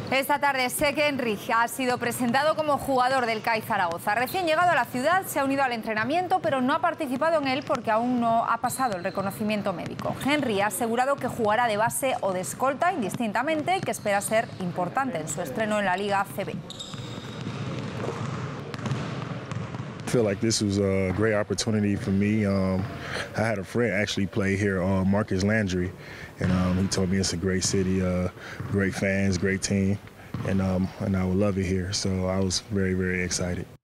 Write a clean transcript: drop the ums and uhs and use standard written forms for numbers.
Esta tarde Sek Henry ha sido presentado como jugador del CAI Zaragoza. Recién llegado a la ciudad se ha unido al entrenamiento, pero no ha participado en él porque aún no ha pasado el reconocimiento médico. Henry ha asegurado que jugará de base o de escolta indistintamente y que espera ser importante en su estreno en la Liga ACB. I feel like this was a great opportunity for me. I had a friend actually play here, Marcus Landry, and he told me it's a great city, great fans, great team, and I would love it here. So I was very, very excited.